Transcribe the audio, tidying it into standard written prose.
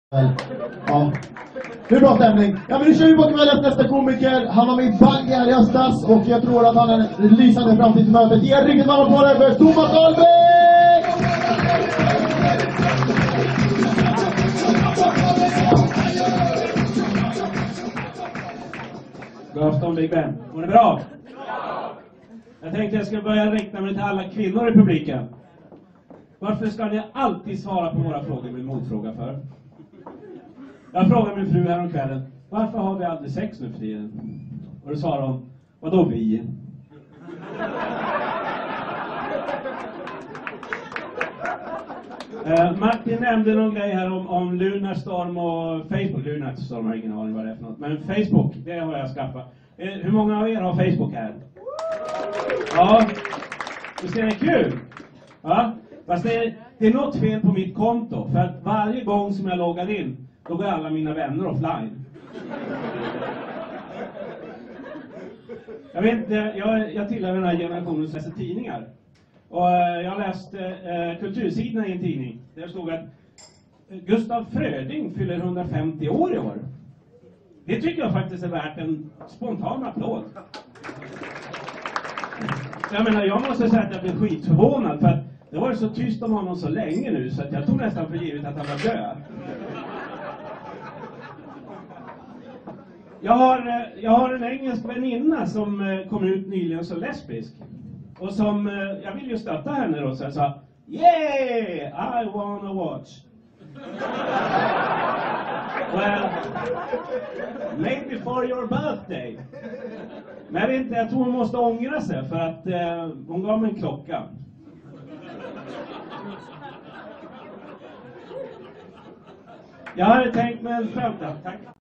Ja, det är bra stämning. Ja, men nu kör vi på kvällens nästa komiker. Han var med i Bang här i höstas och jag tror att han är en lysande framtid till mötet. Ge en riktigt varm applåd för Thomas Ahlbeck! God afton Big Ben. Var det bra? Jag tänkte jag skulle börja rikta mig till alla kvinnor i publiken. Varför ska ni alltid svara på våra frågor med motfråga för? Jag frågade min fru häromkvällen, varför har vi aldrig sex nu för tiden? Och då svarade hon, vadå vi? Martin nämnde någon grej här om Lunarstorm och Facebook. Lunarstorm har ingen aning vad det är för något. Men Facebook, det har jag skaffat. Hur många av er har Facebook här? Ja, visst är det kul? Ja, fast det är något fel på mitt konto. För att varje gång som jag loggar in, då går alla mina vänner offline. Jag vet inte, jag tillhör den här generationen som läser tidningar. Och jag läste kultursidorna i en tidning. Där stod att Gustaf Fröding fyller 150 år i år. Det tycker jag faktiskt är värt en spontan applåd. Jag menar, jag måste säga att jag blev skitförvånad. För att det var så tyst om honom så länge nu. Så att jag tog nästan för givet att han var död. Jag har en engelsk väninna som kom ut nyligen som lesbisk. Och som, jag vill ju stötta henne då, så jag sa, yeah, I wanna watch. Well, maybe for your birthday. Men jag vet inte, jag tror hon måste ångra sig för att hon gav mig en klocka. Jag hade tänkt mig en framtid, tack.